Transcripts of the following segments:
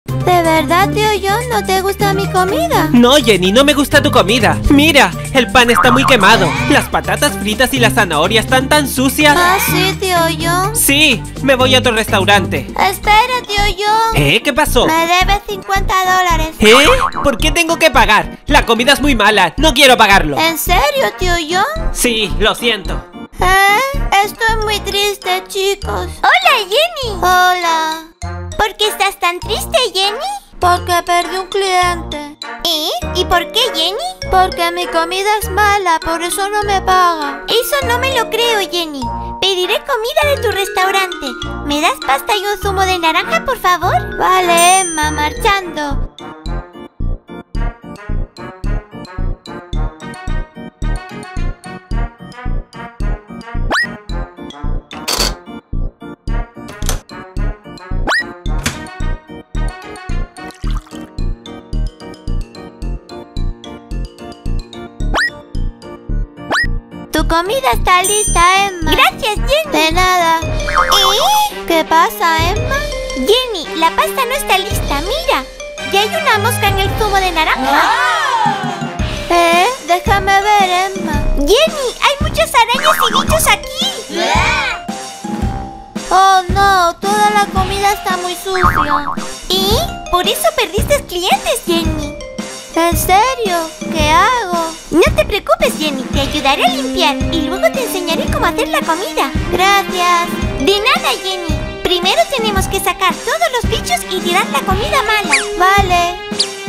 ¿De verdad, tío John, no te gusta mi comida? No, Jenny, no me gusta tu comida. Mira, el pan está muy quemado. Las patatas fritas y la zanahoria están tan sucias. Ah, sí, tío John. Sí, me voy a otro restaurante. Espera, tío John. ¿Qué pasó? Me debes $50. ¿Por qué tengo que pagar? La comida es muy mala, no quiero pagarlo. ¿En serio, tío John? Sí, lo siento. Estoy muy triste, chicos. Hola, Jenny. Hola. ¿Por qué estás tan triste, Jenny? Porque perdí un cliente. ¿Y por qué, Jenny? Porque mi comida es mala, por eso no me pagan. Eso no me lo creo, Jenny. Pediré comida de tu restaurante. ¿Me das pasta y un zumo de naranja, por favor? Vale, Emma, marchando. Tu comida está lista, Emma. Gracias, Jenny. De nada. ¿Qué pasa, Emma? Jenny, la pasta no está lista, mira. Ya hay una mosca en el zumo de naranja. Déjame ver, Emma. Jenny, hay muchas arañas y bichos aquí. Oh, no, toda la comida está muy sucia. ¿Y? Por eso perdiste clientes, Jenny. ¿En serio? ¿Qué hago? No te preocupes, Jenny. Te ayudaré a limpiar y luego te enseñaré cómo hacer la comida. Gracias. De nada, Jenny. Primero tenemos que sacar todos los bichos y tirar la comida mala. Vale.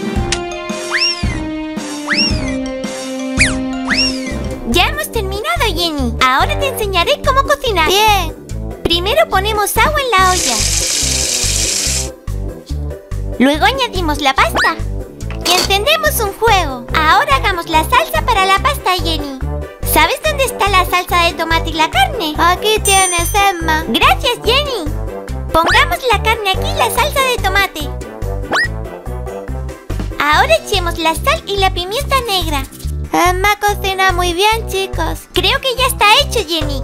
Ya hemos terminado, Jenny. Ahora te enseñaré cómo cocinar. Bien. Primero ponemos agua en la olla. Luego añadimos la pasta. Y encendemos un fuego. Ahora hagamos la salsa para la pasta, Jenny. ¿Sabes dónde está la salsa de tomate y la carne? Aquí tienes, Emma. Gracias, Jenny. Pongamos la carne aquí y la salsa de tomate. Ahora echemos la sal y la pimienta negra. Emma cocina muy bien, chicos. Creo que ya está hecho, Jenny.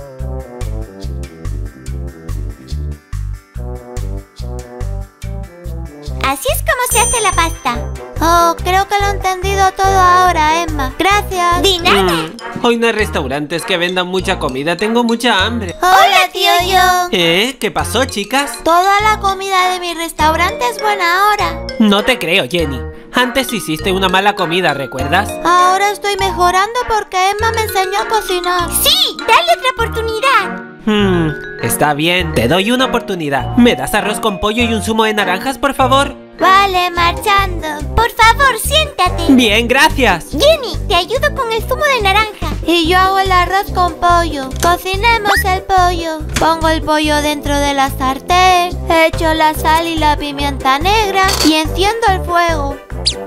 Así es como se hace la pasta. Oh, creo que lo he entendido todo ahora, Emma. Gracias. De nada. Hoy no hay restaurantes que vendan mucha comida, tengo mucha hambre. Hola, tío John. ¿Qué pasó, chicas? Toda la comida de mi restaurante es buena ahora. No te creo, Jenny. Antes hiciste una mala comida, ¿recuerdas? Ahora estoy mejorando porque Emma me enseñó a cocinar. Sí, dale otra oportunidad. Está bien, te doy una oportunidad. ¿Me das arroz con pollo y un zumo de naranjas, por favor? Vale, marchando. Por favor, siéntate. Bien, gracias. Jenny, te ayudo con el zumo de naranja. Y yo hago el arroz con pollo. Cocinemos el pollo. Pongo el pollo dentro de la sartén. Echo la sal y la pimienta negra. Y enciendo el fuego.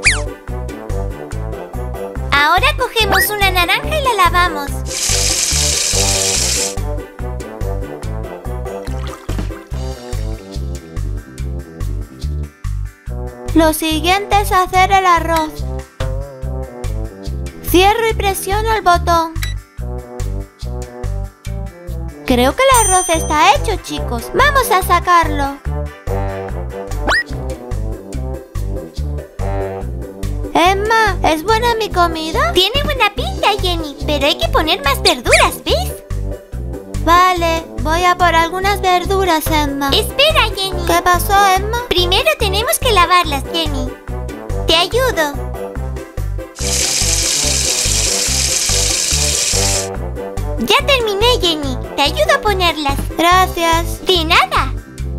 Ahora cogemos una naranja y la lavamos. Lo siguiente es hacer el arroz. Cierro y presiono el botón. Creo que el arroz está hecho, chicos. Vamos a sacarlo. Emma, ¿es buena mi comida? Tiene buena pinta, Jenny, pero hay que poner más verduras, ¿ves? Vale, voy a por algunas verduras, Emma. Espera, Jenny. ¿Qué pasó, Emma? Primero tenemos que lavarlas, Jenny. Te ayudo. Ya terminé, Jenny. Te ayudo a ponerlas. Gracias. De nada.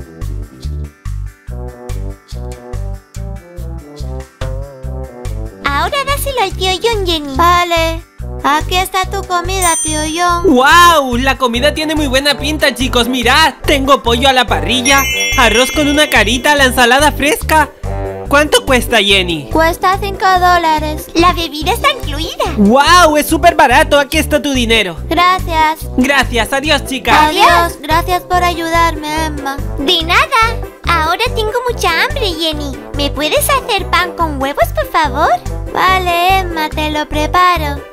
Ahora dáselo al tío John, Jenny. Vale. Aquí está tu comida, tío John. ¡Wow! La comida tiene muy buena pinta, chicos. Mirad, tengo pollo a la parrilla, arroz con una carita, la ensalada fresca. ¿Cuánto cuesta, Jenny? Cuesta $5. La bebida está incluida. ¡Wow! Es súper barato. Aquí está tu dinero. Gracias. Gracias. Adiós, chicas. Adiós. Gracias por ayudarme, Emma. De nada. Ahora tengo mucha hambre, Jenny. ¿Me puedes hacer pan con huevos, por favor? Vale, Emma, te lo preparo.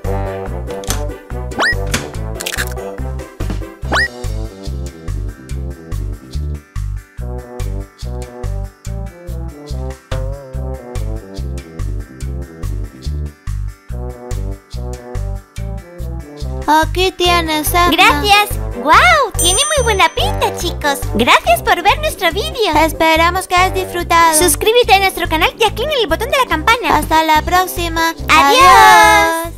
Aquí tienes, Edna. Gracias. ¡Wow! Tiene muy buena pinta, chicos. Gracias por ver nuestro vídeo. Esperamos que hayas disfrutado. Suscríbete a nuestro canal y clic en el botón de la campana. Hasta la próxima. Adiós.